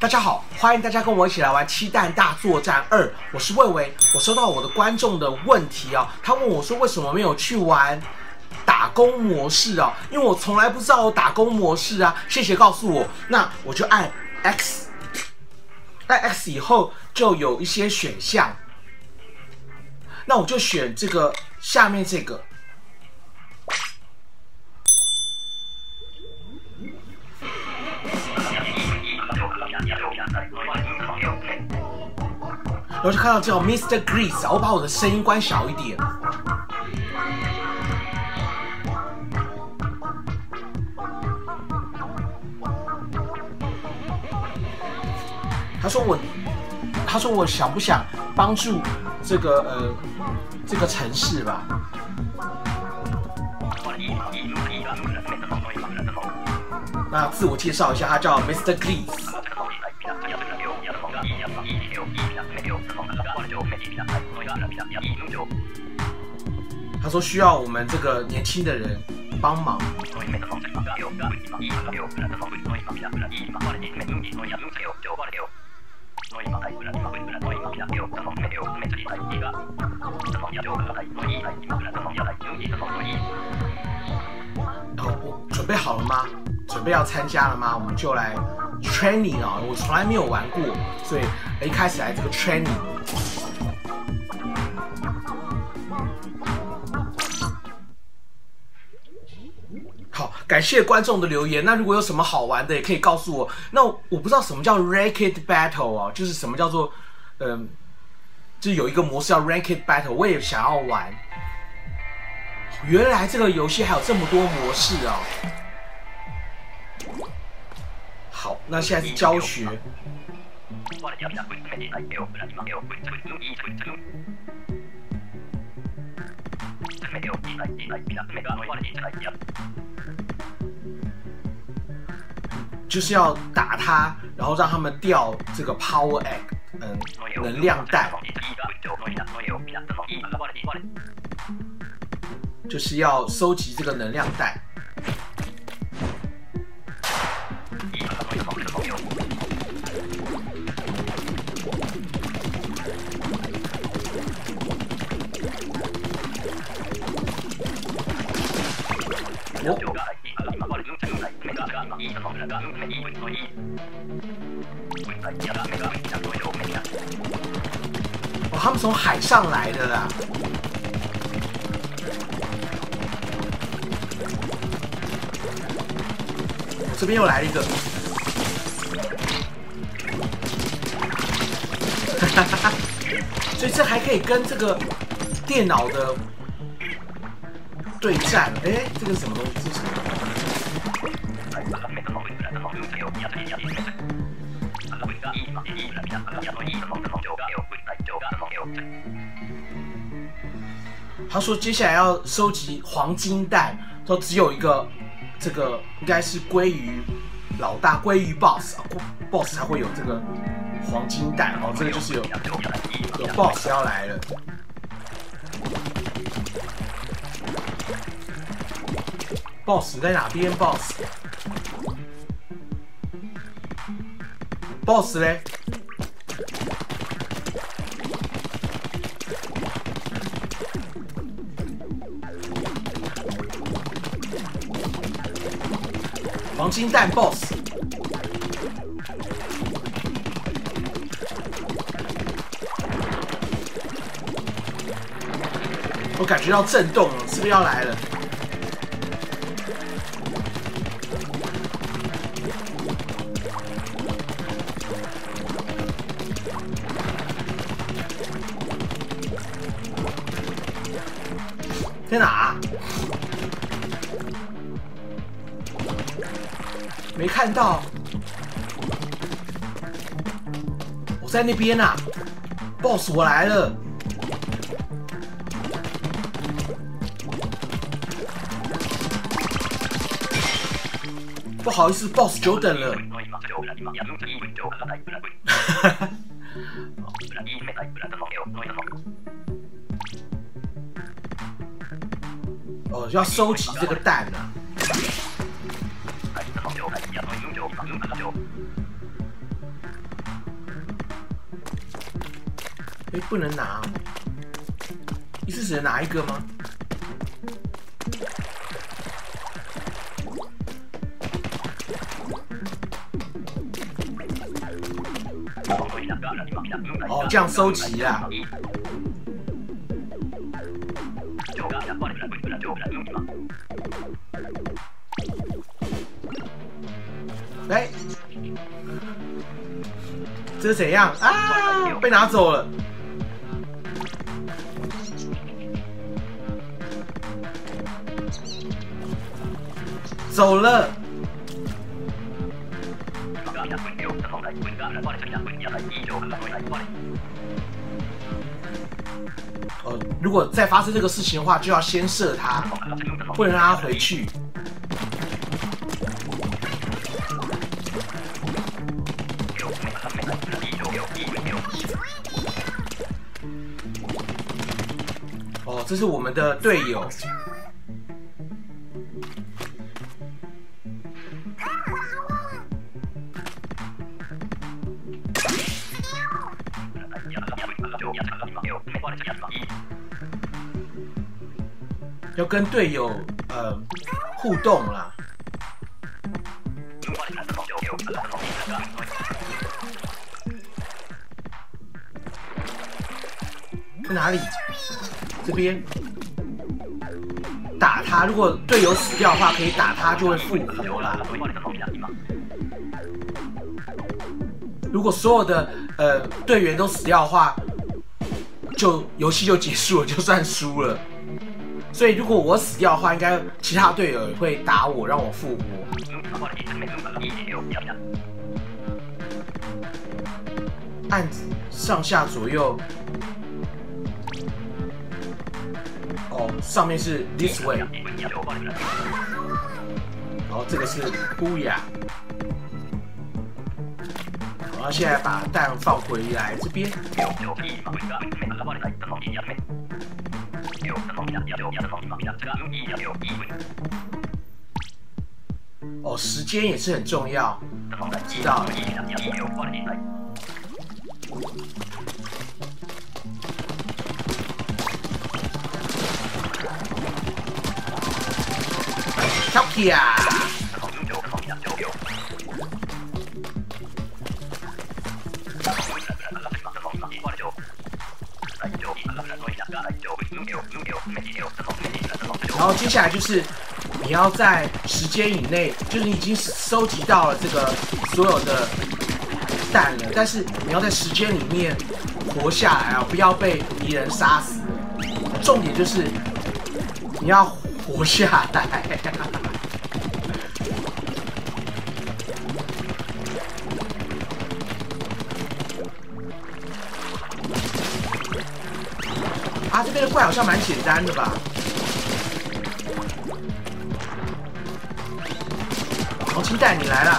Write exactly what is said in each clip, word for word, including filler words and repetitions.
大家好，欢迎大家跟我一起来玩《七蛋大作战二》。我是魏魏，我收到我的观众的问题啊，他问我说为什么没有去玩打工模式啊？因为我从来不知道有打工模式啊。谢谢告诉我，那我就按 X， 按 X 以后就有一些选项，那我就选这个下面这个。 然后就看到叫 Mister Grease， 我把我的声音关小一点。他说我，他说我想不想帮助这个呃这个城市吧？那自我介绍一下，他叫 Mister Grease。 他说需要我们这个年轻的人帮忙。然后我准备好了吗？准备要参加了吗？我们就来 training 啊！我从来没有玩过，所以一开始来这个 training。 好，感谢观众的留言。那如果有什么好玩的，也可以告诉我。那我不知道什么叫 Ranked Battle 啊，就是什么叫做，嗯、呃，就是有一个模式叫 Ranked Battle， 我也想要玩。原来这个游戏还有这么多模式啊！好，那现在是教学。 就是要打他，然后让他们掉这个 Power Egg， 嗯，能量蛋，就是要收集这个能量蛋。 哦，他们从海上来的啦。这边又来了一个。所以这还可以跟这个电脑的对战。哎，这个是什么东西？这是什么？ 他说接下来要收集黄金蛋，说只有一个，这个应该是鲑鱼老大，鲑鱼 boss 啊 ，boss 才会有这个黄金蛋哦。这个就是有有 boss 要来了。boss 在哪边 ？boss boss 嘞？ 黄金蛋 boss， 我感觉到震动了，是不是要来了？在哪？ 没看到，我在那边啊 ，boss 我来了。不好意思 ，boss 久等了。哦，要收集这个蛋啊。 哎，不能拿，一次只能拿一个吗？哦，这样收集啦。哎，这是怎样啊？被拿走了。走了。哦，如果再发生这个事情的话，就要先射他，不能让他回去。哦，这是我们的队友。要跟队友呃互动啦。在哪里？这边打他，如果队友死掉的话，可以打他就会复活啦。如果所有的呃队员都死掉的话，就游戏就结束了，就算输了。所以如果我死掉的话，应该其他队友也会打我，让我复活。按上下左右。哦，上面是 this way， 然后这个是 Booyah， 然后现在把蛋放回来这边。哦，时间也是很重要，知道了。跳起啊！然后接下来就是你要在时间以内，就是你已经收集到了这个所有的蛋了，但是你要在时间里面活下来啊，不要被敌人杀死。重点就是你要活下来。啊，这边的怪好像蛮简单的吧？黄金蛋，你来了！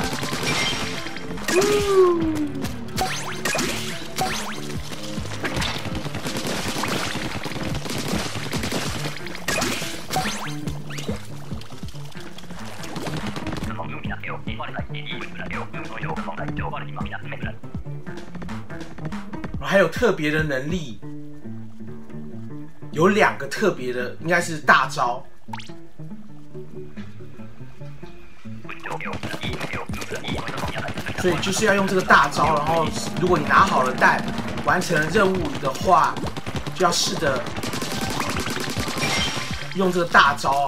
还有特别的能力。有两个特别的，应该是大招。所以就是要用这个大招，然后如果你拿好了蛋，完成了任务的话，就要试着用这个大招哦。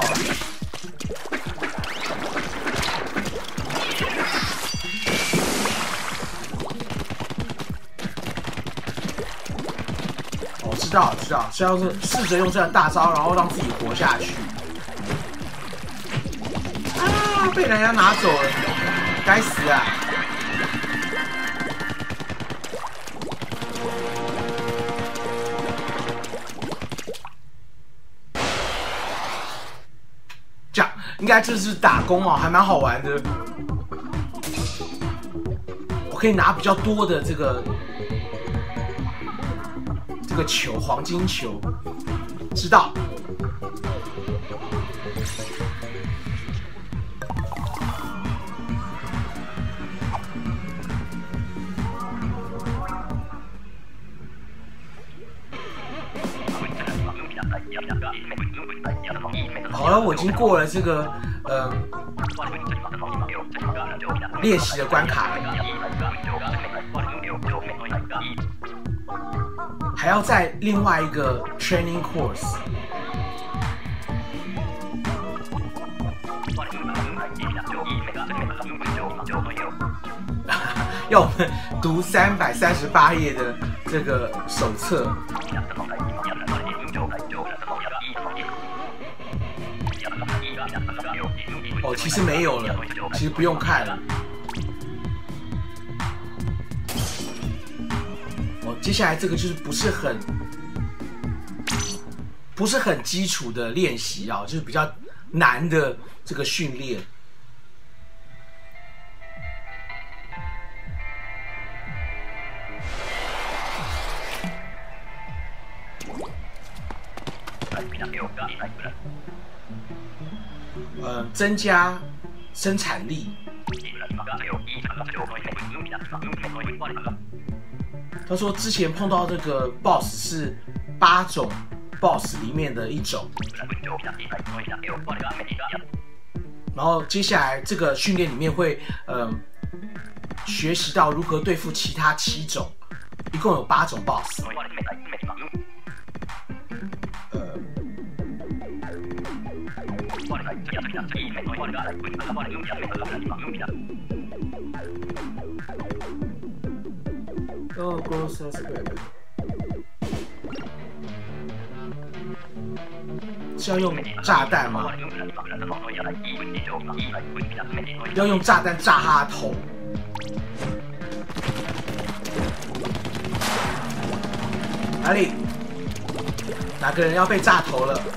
知道知道，是要是试着用这个大招，然后让自己活下去。啊，被人家拿走了，该死啊！这样应该就是打工哦，还蛮好玩的。我可以拿比较多的这个。这个球，黄金球，知道。 好了，我已经过了这个呃练习的关卡了，还要在另外一个 training course。要我们读三百三十八页的这个手册。哦，其实没有了，其实不用看了。哦，接下来这个就是不是很不是很基础的练习啊，就是比较难的这个训练。呃，增加生产力。他说之前碰到这个 boss 是八种 boss 里面的一种，然后接下来这个训练里面会呃学习到如何对付其他七种，一共有八种 boss。哦 ，gross aspect 是要用炸弹吗？要用炸弹炸他的头。哪里？哪个人要被炸头了？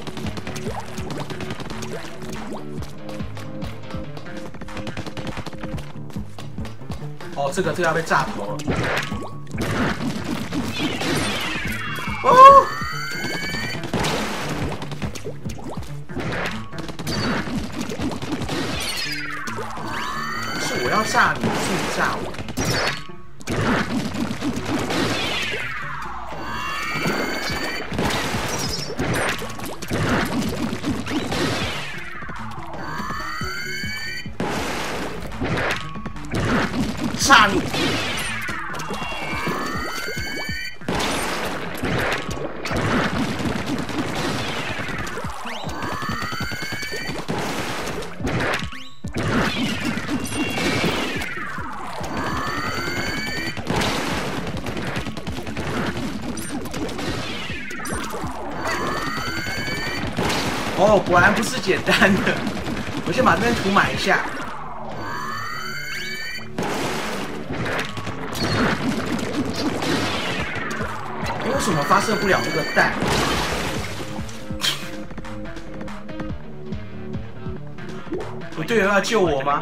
哦，这个这个要被炸头了。哦！是我要炸你，是你炸我。炸你！哦，果然不是简单的。我先把这边涂满一下。为什么发射不了这个弹？我队友要救我吗？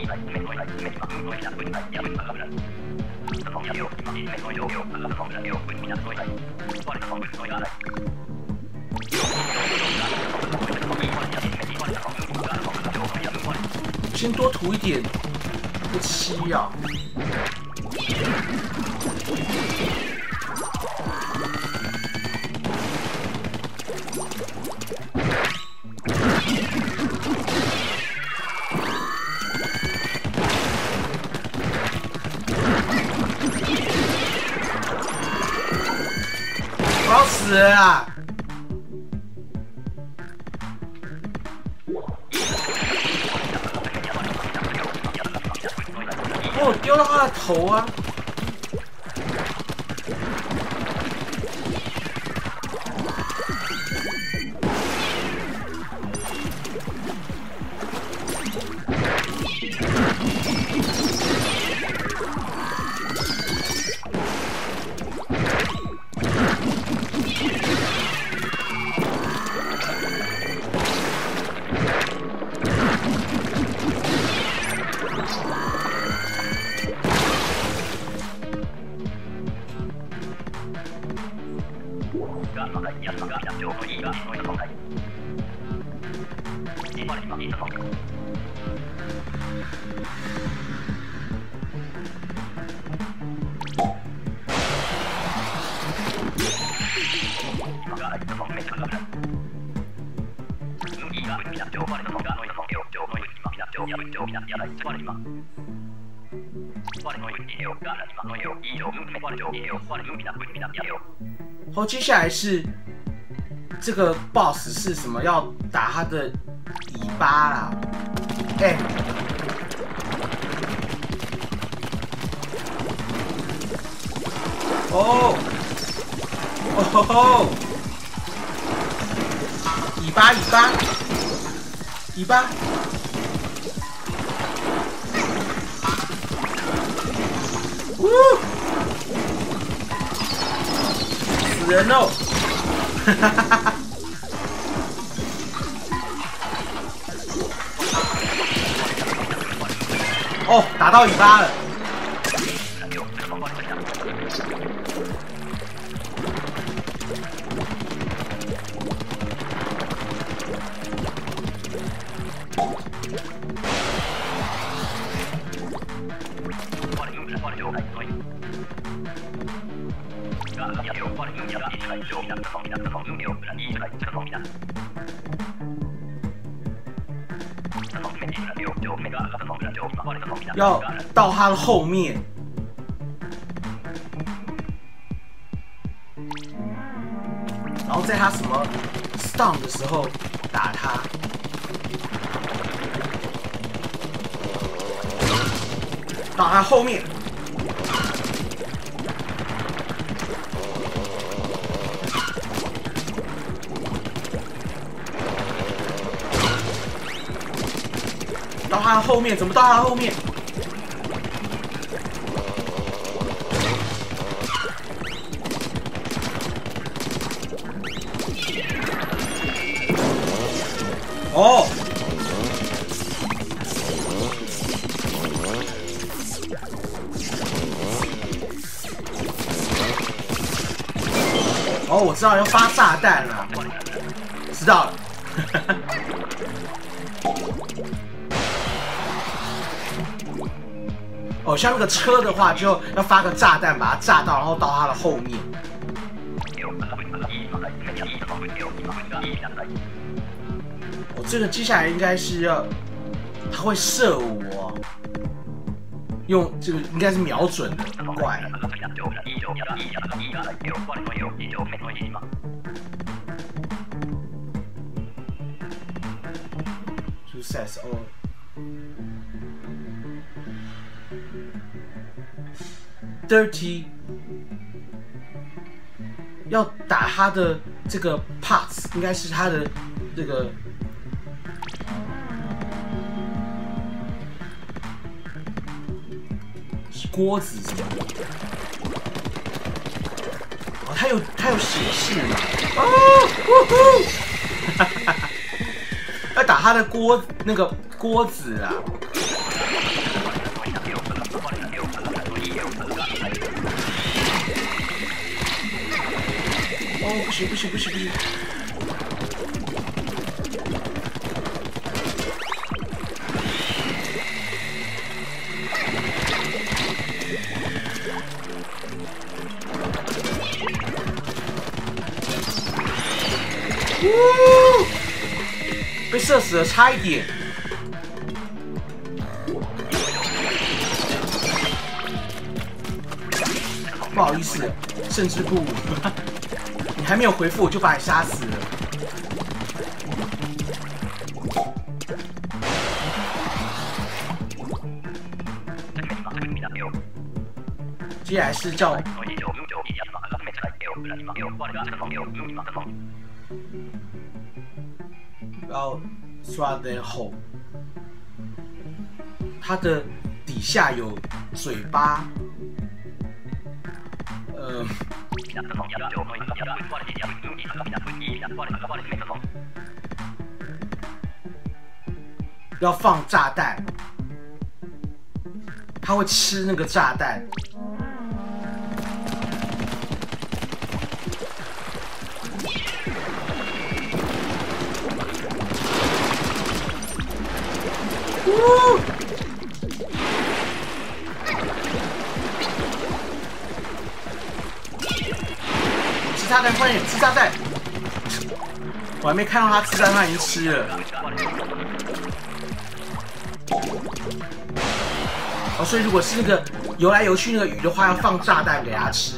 先多涂一点不漆啊。我要死了啊！我丢到他的头啊！ 好，接下来是这个 boss 是什么？要打他的尾巴啦！哎、欸，哦，哦吼吼，尾巴，尾巴，尾巴。呜！死人哦！哈哈哈哈！哦，打到尾巴了。要到他的后面，然后在他什么 stun 的时候打他，到他后面。到他后面，怎么到他后面？哦，哦，我知道要发炸弹了，知道了。哦，像那个车的话，就要发个炸弹把它炸到，然后到它的后面。我这个接下来应该是要，它会射我，用这个应该是瞄准的怪。Success 哦。Dirty 要打他的这个 parts， 应该是他的这个锅子什么的。哦，他有他有显示嘛？哦，呜呼！要打他的锅那个锅子啊。哦，不行不行不行不行！呜！被射死了，差一点。不好意思，胜之不武。你还没有回复，我就把你杀死了。接下来是叫要刷的后，它的底下有嘴巴，呃。要放炸弹，他会吃那个炸弹。呜！吃炸弹，快点吃炸弹！ 我还没看到他吃，但他已经吃了。哦，所以如果是那个游来游去那个鱼的话，要放炸弹给他吃。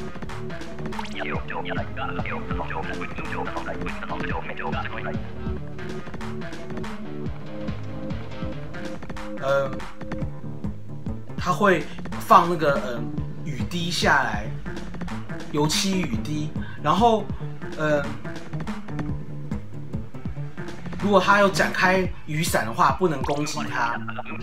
呃，他会放那个呃雨滴下来，油漆雨滴，然后呃。如果他有展开雨伞的话，不能攻击他。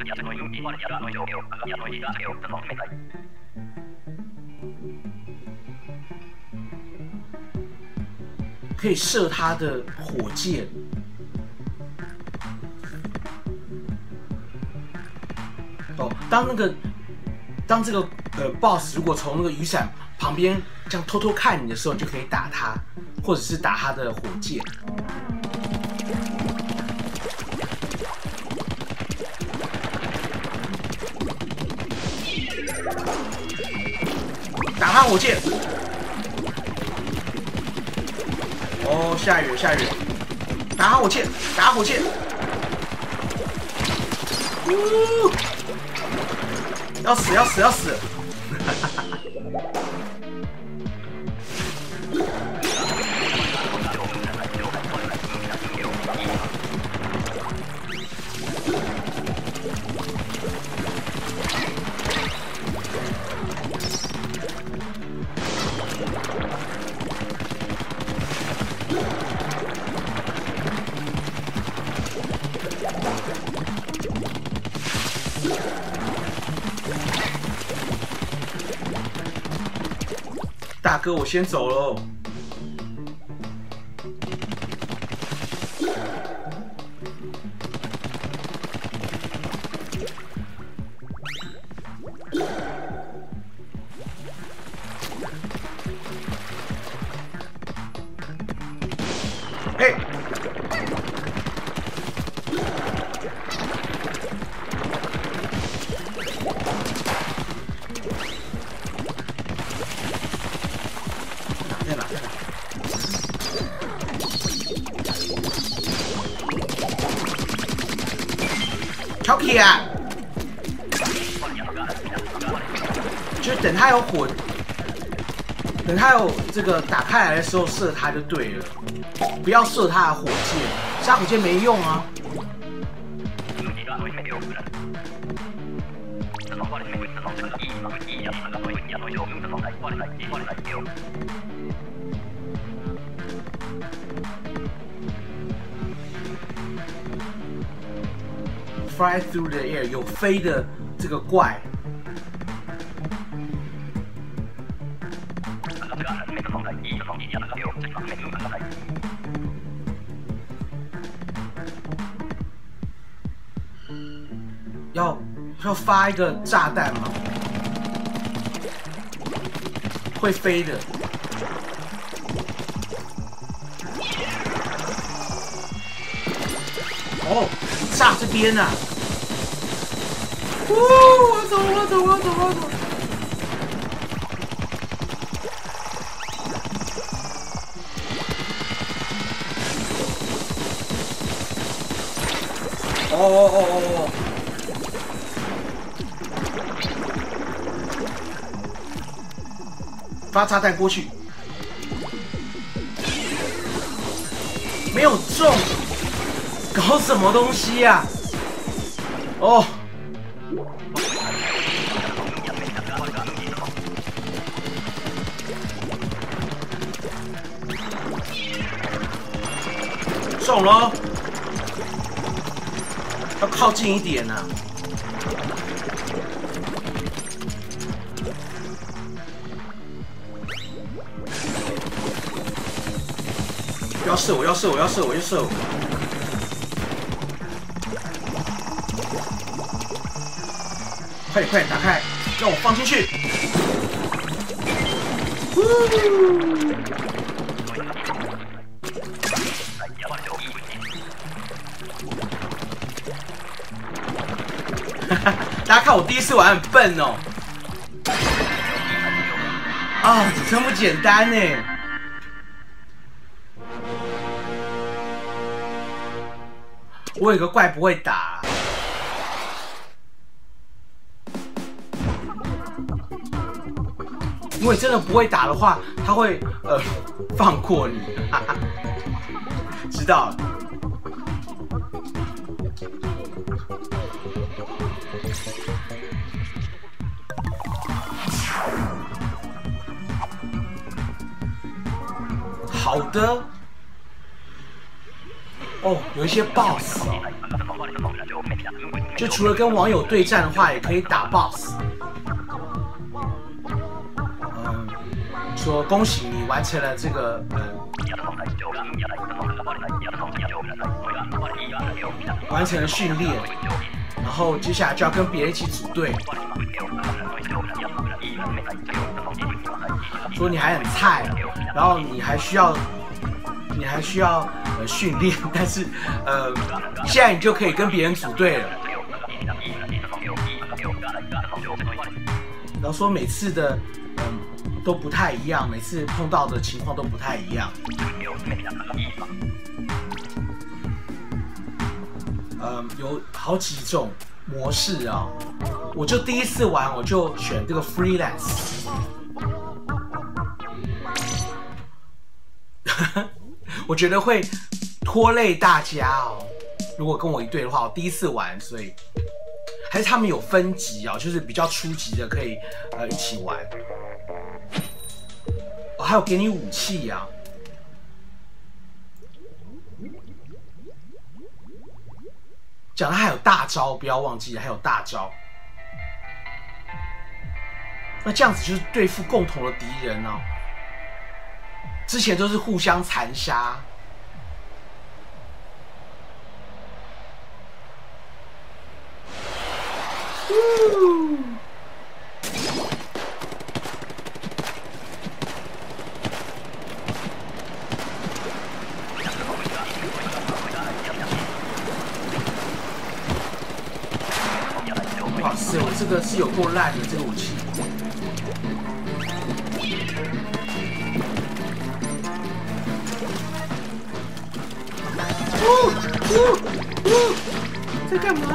可以射他的火箭。哦，当那个当这个呃 boss 如果从那个雨伞旁边这样偷偷看你的时候，你就可以打他，或者是打他的火箭。打他火箭！哦，下雨了，下雨了！打他火箭，打他火箭！呜！要死，要死，要死！大哥，我先走喽。哎！在哪？在哪？乔克啊！就是等他有火，等他有这个打开来的时候射他就对了，不要射他的火箭，杀火箭没用啊。Fly through the air 有飞的这个怪。要要发一个炸弹吗？会飞的。哦，炸这边啊！呜、哦，我走，我走，我走，我走。哦哦哦哦哦！发炸弹过去，没有中，搞什么东西呀、啊？哦，中了，要靠近一点啊！要射我！要射我！要射我！要射我！快点！快点！打开，让我放进去！大家看我第一次玩很笨哦，啊，真不简单呢。 我有个怪不会打。如果你真的不会打的话，他会呃放过你，哈哈，知道了。好的。哦，有一些 boss 哦，就除了跟网友对战的话，也可以打 boss。嗯，说恭喜你完成了这个呃，完成了训练，然后接下来就要跟别人一起组队。说你还很菜，然后你还需要，你还需要呃训练，但是呃，现在你就可以跟别人组队了。然后说每次的嗯都不太一样，每次碰到的情况都不太一样。嗯，有好几种模式啊，我就第一次玩我就选这个 freelance。我觉得会拖累大家哦。如果跟我一队的话，我第一次玩，所以还是他们有分级哦，就是比较初级的可以呃一起玩。哦，还有给你武器呀、啊。讲他还有大招，不要忘记了，还有大招。那这样子就是对付共同的敌人哦。之前都是互相残杀。哇塞，我这个是有够烂的这个武器。哦哦哦，在干嘛？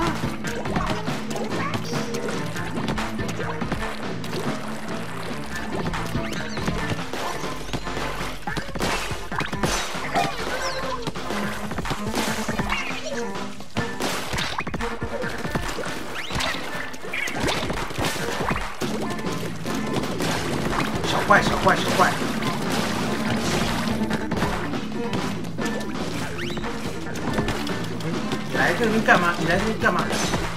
小怪，小怪，小怪。你来这边干嘛？你来这边干嘛？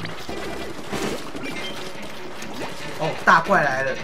哦，大怪来了！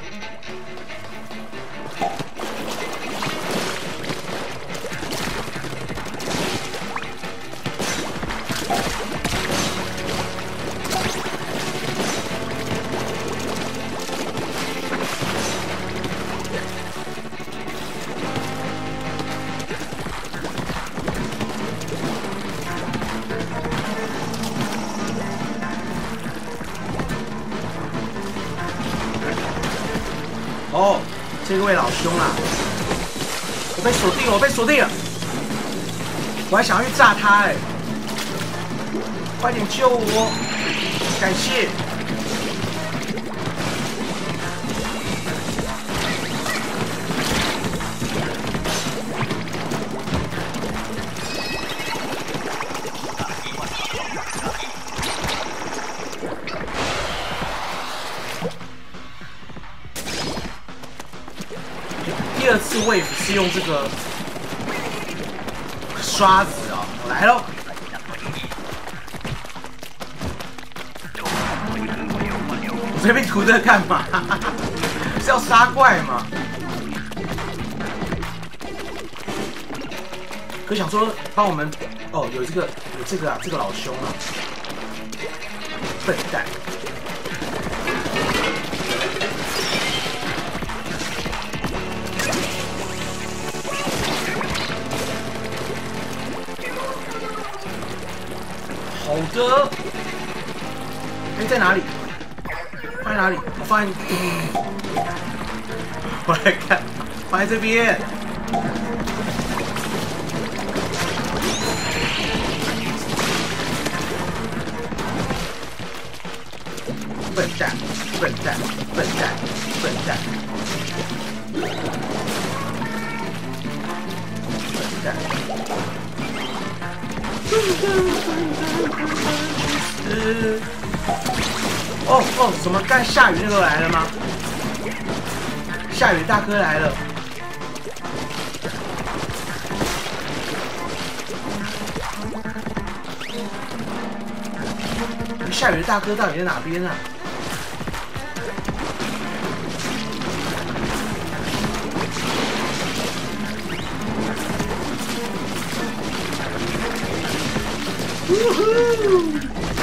哦，这位老兄啊，我被锁定了，我被锁定了，我还想要去炸他哎，快点救我，感谢。第二次 wave 是用这个刷子啊、哦，我来喽！我这边涂这干嘛？是要杀怪吗？可想说帮我们哦，有这个有这个啊，这个老兄啊，笨蛋！好的，哎，在哪里？放在哪里？我放在，嗯，我来看，放在这边。 笨蛋，笨蛋，笨蛋，笨蛋，笨蛋。呃，哦哦，什么？刚下雨那个来了吗？下雨大哥来了。下雨的大哥到底在哪边啊？呜呼！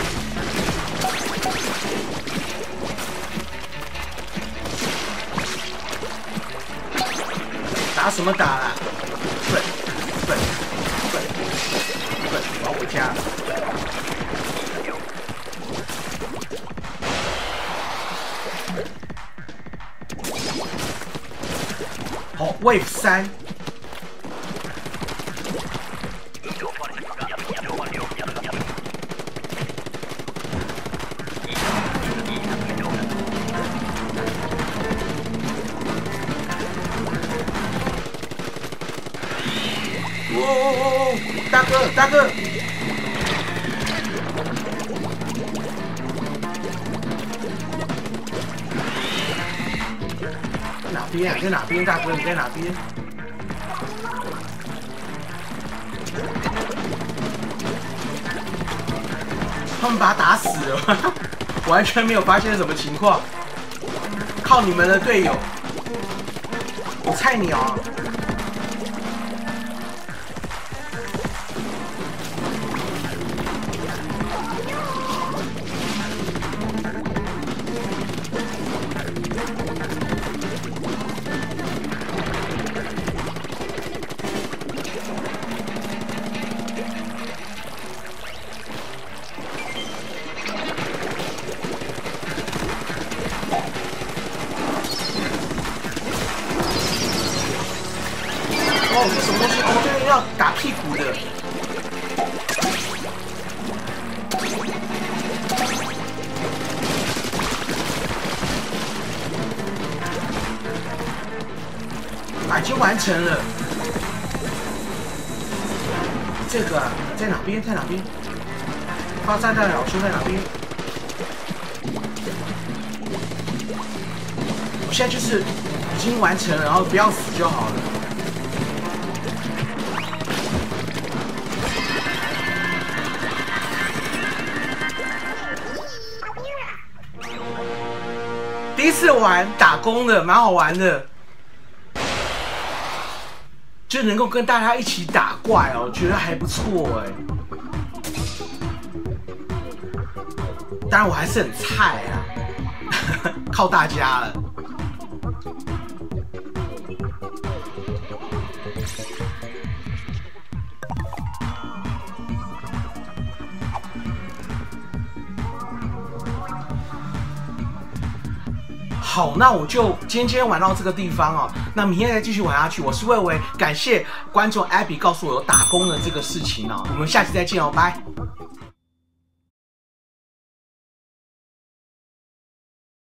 打什么打啦？笨笨笨笨！我要回家了。好 ，Wave 三。哦哦哦！大哥，大哥！哪边啊？在哪边？大哥，你在哪边？他们把他打死了，完全没有发现什么情况。靠你们的队友，我菜鸟啊！哦，这什么东西？哦，这个要打屁股的。啊，已经完成了。这个啊，在哪边？在哪边？发炸弹老兄在哪边？我现在就是已经完成了，然后不要死就好了。第一次玩打工的，蛮好玩的，就能够跟大家一起打怪哦，觉得还不错哎。当然我还是很菜啊，靠大家了。好，那我就今天玩到这个地方哦，那明天再继续玩下去。我是魏魏，感谢观众 Abby 告诉我有打工的这个事情哦，我们下期再见哦，拜。